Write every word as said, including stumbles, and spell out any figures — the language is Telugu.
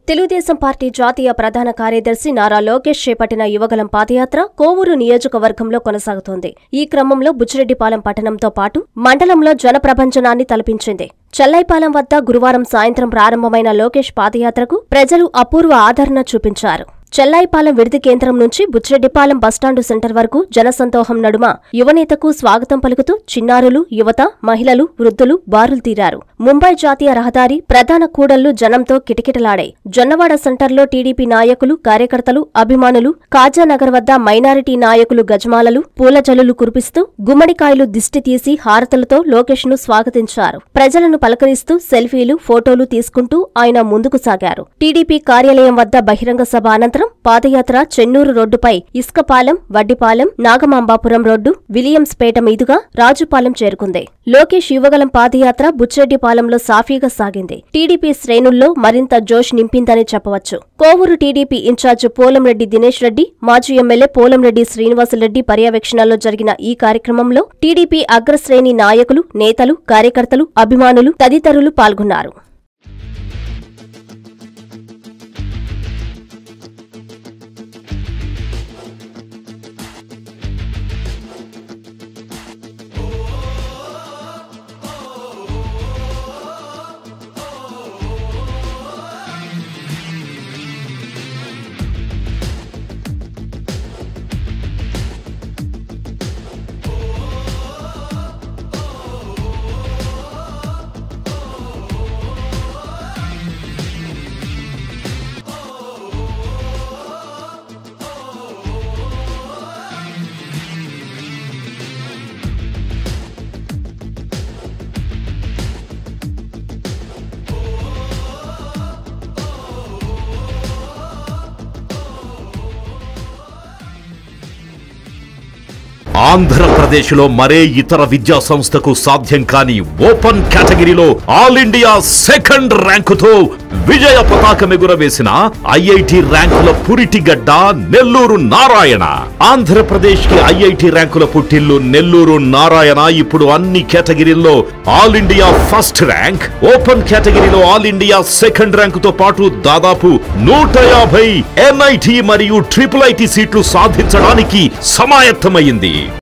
తెలుగుదేశం పార్టీ జాతీయ ప్రధాన కార్యదర్శి నారా లోకేష్ చేపట్టిన యువగళం పాదయాత్ర కోవూరు నియోజకవర్గంలో కొనసాగుతోంది. ఈ క్రమంలో బుచ్చిరెడ్డిపాలెం పట్టణంతో పాటు మండలంలో జనప్రపంచనాన్ని తలపించింది. చెల్లైపాలెం వద్ద గురువారం సాయంత్రం ప్రారంభమైన లోకేష్ పాదయాత్రకు ప్రజలు అపూర్వ ఆదరణ చూపించారు. చెల్లాయిపాలెం విడిది కేంద్రం నుంచి బుచ్చిరెడ్డిపాలెం బస్టాండు సెంటర్ వరకు జనసందోహం నడుమ యువనేతకు స్వాగతం పలుకుతూ చిన్నారులు, యువత, మహిళలు, వృద్ధులు బారులు తీరారు. ముంబై జాతీయ రహదారి ప్రధాన కూడళ్లు జనంతో కిటకిటలాడాయి. జొన్నవాడ సెంటర్లో టీడీపీ నాయకులు, కార్యకర్తలు, అభిమానులు, కాజానగర్ వద్ద మైనారిటీ నాయకులు గజమాలలు, పూలజల్లులు కురిపిస్తూ గుమ్మడికాయలు దిష్టి తీసి హారతులతో లోకేష్ ను స్వాగతించారు. ప్రజలను పలకరిస్తూ సెల్ఫీలు, ఫోటోలు తీసుకుంటూ ఆయన ముందుకు సాగారు. టీడీపీ కార్యాలయం వద్ద బహిరంగ సభ అనంతరం పాదయాత్ర చెన్నూరు రోడ్డుపై ఇస్కపాలెం, వడ్డిపాలెం, నాగమాంబాపురం రోడ్డు, విలియమ్స్పేట మీదుగా రాజుపాలెం చేరుకుంది. లోకేష్ యువగళం పాదయాత్ర బుచ్చిరెడ్డిపాలెంలో సాఫీగా సాగింది. టీడీపీ శ్రేణుల్లో మరింత జోష్ నింపిందని చెప్పవచ్చు. కోవూరు టీడీపీ ఇన్ఛార్జ్ పోలంరెడ్డి దినేష్ రెడ్డి, మాజీ ఎమ్మెల్యే పోలంరెడ్డి శ్రీనివాసరెడ్డి పర్యవేక్షణలో జరిగిన ఈ కార్యక్రమంలో టీడీపీ అగ్రశ్రేణి నాయకులు, నేతలు, కార్యకర్తలు, అభిమానులు తదితరులు పాల్గొన్నారు. ఆంధ్రప్రదేశ్లో మరే ఇతర విద్యా సంస్థకు సాధ్యం కాని ఓపెన్ కేటగిరీలో ఆల్ ఇండియా సెకండ్ ర్యాంకుతో విజయ పతాకం ఎగురవేసిన ఐఐటి ర్యాంకుల పురిటిగడ్డ నెల్లూరు నారాయణ. ఆంధ్రప్రదేశ్ కి ఐఐటి ర్యాంకుల పుట్టిల్లు నెల్లూరు నారాయణ ఇప్పుడు అన్ని కేటగిరీల్లో all India first rank, open కేటగిరీలో ఆల్ ఇండియా సెకండ్ ర్యాంకుతో పాటు దాదాపు నూట యాభై ఎన్ఐటి మరియు ట్రిపుల్ ఐటి సీట్లు సాధించడానికి సమాయత్తమైంది.